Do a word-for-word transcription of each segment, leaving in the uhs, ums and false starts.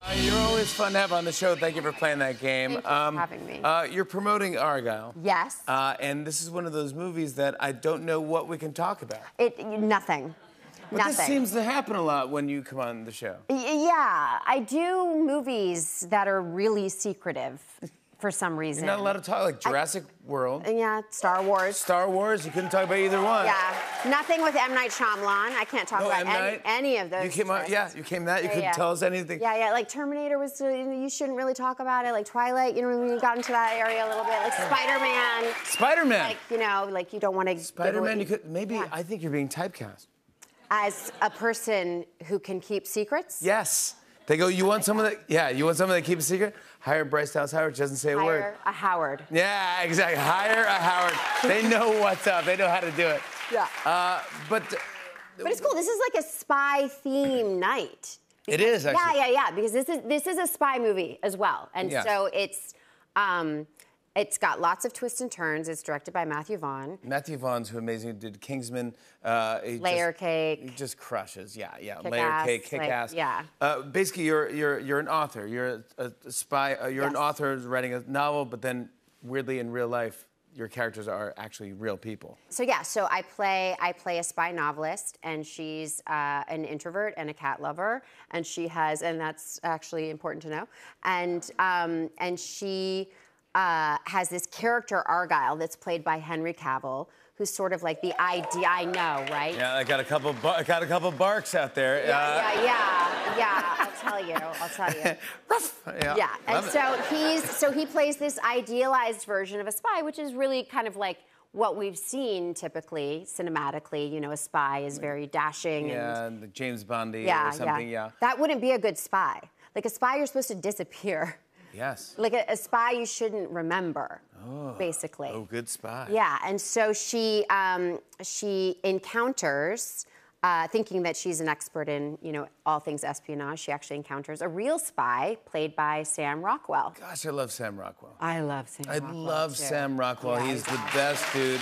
You're always fun to have on the show. Thank you for playing that game. Thank you um, for having me. Uh, you're promoting Argylle. Yes. Uh, and this is one of those movies that I don't know what we can talk about. It nothing. But nothing. this seems to happen a lot when you come on the show. Y- yeah, I do movies that are really secretive for some reason. You're not allowed to talk, like Jurassic I, World. Yeah, Star Wars. Star Wars, you couldn't talk about either one. Yeah, nothing with M. Night Shyamalan. I can't talk No, about M. any, Night. any of those. You came out, yeah, you came that. You Yeah, couldn't yeah. tell us anything. Yeah, yeah, like Terminator was, uh, you shouldn't really talk about it. Like Twilight, you know, when you got into that area a little bit. Like Spider-Man. Spider-Man. Like, you know, like you don't want to. Spider-Man, you could, maybe, Yeah. I think you're being typecast. As a person who can keep secrets? Yes. They go, you want someone that, yeah, you want someone that keeps a secret? Hire Bryce Dallas Howard, doesn't say a Hire word. a Howard. Yeah, exactly. Hire a Howard. They know what's up. They know how to do it. Yeah. Uh, but. But it's cool. This is like a spy theme night. It is, actually. Yeah, yeah, yeah. Because this is this is a spy movie as well, and Yeah. so it's um, it's got lots of twists and turns. It's directed by Matthew Vaughn. Matthew Vaughn's who amazing did Kingsman. Uh, he Layer just, Cake. He just crushes. Yeah, yeah. Kick Layer ass, Cake, kick like, ass. yeah. Uh, basically, you're you're you're an author. You're a, a spy. Uh, you're Yes. an author writing a novel, but then weirdly in real life, your characters are actually real people. So yeah, so I play I play a spy novelist, and she's uh, an introvert and a cat lover, and she has, and that's actually important to know, and um, and she uh, has this character Argylle that's played by Henry Cavill, who's sort of like the idea. I know, right? Yeah, I got a couple. I got a couple barks out there. Yeah, uh, yeah, yeah, yeah. I'll tell you. I'll tell you. Ruff. Yeah. Yeah, and Love it. so he's so he plays this idealized version of a spy, which is really kind of like what we've seen typically cinematically. You know, a spy is very dashing Yeah, and the James Bondy yeah, or something. Yeah. yeah. That wouldn't be a good spy. Like a spy, you're supposed to disappear. Yes. Like a, a spy, you shouldn't remember, Oh. basically. Oh, good spy. Yeah, and so she um, she encounters, uh, thinking that she's an expert in you know all things espionage. She actually encounters a real spy played by Sam Rockwell. Gosh, I love Sam Rockwell. I love Sam. I Rockwell, love too. Sam Rockwell. Yeah, he's the awesome. best dude.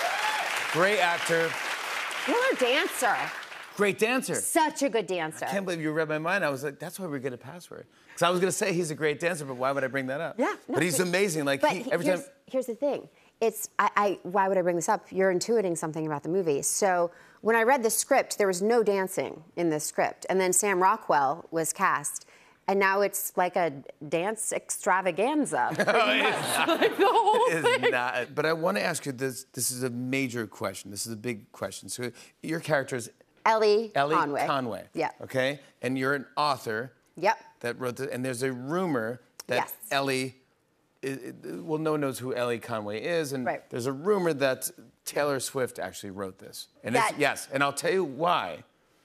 Great actor. Killer dancer. Great dancer. Such a good dancer. I can't believe you read my mind. I was like, that's why we get a password. Because I was going to say he's a great dancer, but why would I bring that up? Yeah. no, but he's but- amazing. Like, But he, he- every here's, time. here's the thing. It's I, I. Why would I bring this up? You're intuiting something about the movie. So when I read the script, there was no dancing in the script, and then Sam Rockwell was cast, and now it's like a dance extravaganza. pretty much. Like the whole It's thing. not. But I want to ask you this. This is a major question. This is a big question. So your character is Ellie, Ellie Conway. Conway. Yeah. Okay? And you're an author. Yep. That wrote the, and there's a rumor that Yes. Ellie, i- i- well, no one knows who Ellie Conway is, and Right. there's a rumor that Taylor Swift actually wrote this. And That- it's, yes, and I'll tell you why.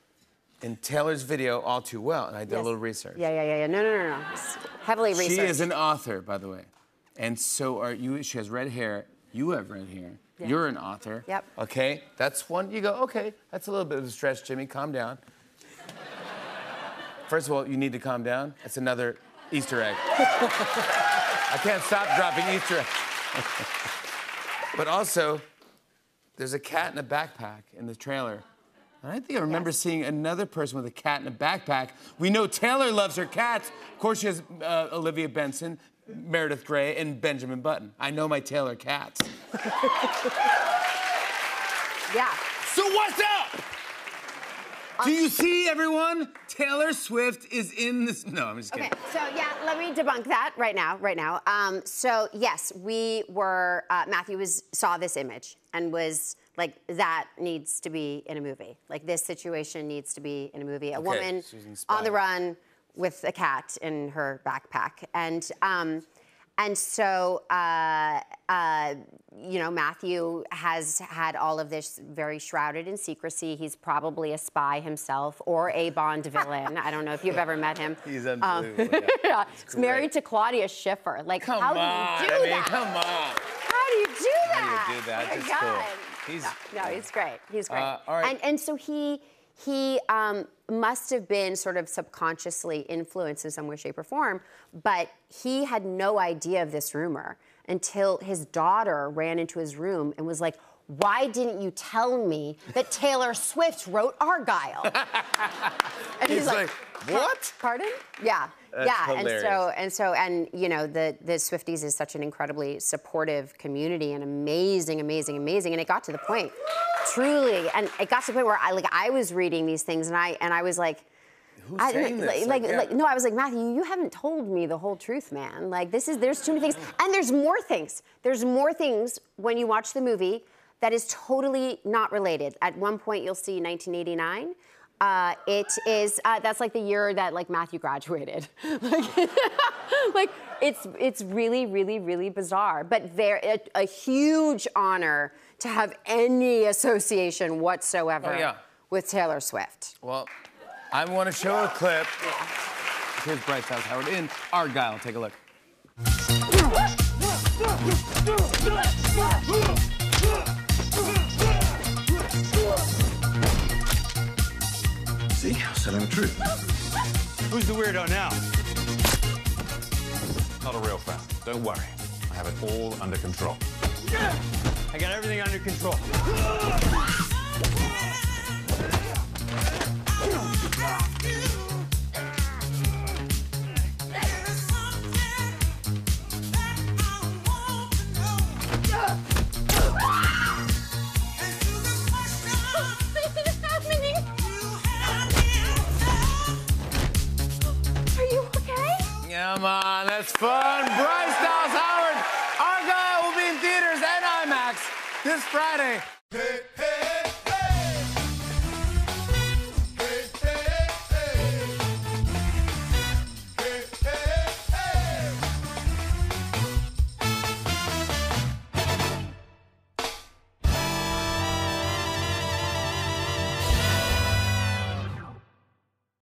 In Taylor's video, All Too Well, and I did a Yes. little research. Yeah, yeah, yeah, yeah. No, no, no, no. It's heavily researched. She is an author, by the way, and so are you. She has red hair. You have red hair. Yeah. You're an author. Yep. Okay, that's one. You go, okay, that's a little bit of a stretch, Jimmy. Calm down. First of all, you need to calm down. That's another Easter egg. I can't stop dropping Easter eggs. But also, there's a cat in a backpack in the trailer. And I think I remember Yes. seeing another person with a cat in a backpack. We know Taylor loves her cats. Of course, she has uh, Olivia Benson, Meredith Grey, and Benjamin Button. I know my Taylor cats. Yeah. So what's up? Do you see, everyone? Taylor Swift is in this. No, I'm just kidding. Okay, so yeah, let me debunk that right now, right now. Um, so yes, we were, uh, Matthew was, saw this image and was like, that needs to be in a movie. Like this situation needs to be in a movie. A Okay, woman she's on inspired. the run with a cat in her backpack. And, um, and so, uh, uh, you know, Matthew has had all of this very shrouded in secrecy. He's probably a spy himself or a Bond villain. I don't know if you've ever met him. He's unbelievable. yeah. Yeah, he's great. married to Claudia Schiffer. Like, Come how on. do you do I mean, that? come on. How do you do that? How do you do that? Oh my That's God. cool. He's- no, no, he's great. He's great. Uh, all right. And and so he he um, must have been sort of subconsciously influenced in some way, shape, or form. But he had no idea of this rumor until his daughter ran into his room and was like, why didn't you tell me that Taylor Swift wrote Argyle? And he's, he's like, like, what? Pardon? Yeah. That's yeah, hilarious. and so and so and you know the the Swifties is such an incredibly supportive community and amazing, amazing, amazing. And it got to the point, truly, and it got to the point where I like I was reading these things and I and I was like, Who's I, saying like, this? like, Like, yeah. like no, I was like, Matthew, you haven't told me the whole truth, man. Like this is there's too many things, and there's more things. There's more things when you watch the movie that is totally not related. At one point, you'll see nineteen eighty-nine. Uh, it is uh, that's like the year that like Matthew graduated. like, like it's it's really really really bizarre, but there a, a huge honor to have any association whatsoever Oh, yeah. with Taylor Swift. Well, I want to show a clip. Here's Bryce Dallas Howard in Argyle. Take a look. See, I was telling the truth. Who's the weirdo now? Not a real fan. Don't worry. I have it all under control. I got everything under control. Come on, that's fun. Bryce Dallas Howard. Argyle will be in theaters and IMAX this Friday. Hey.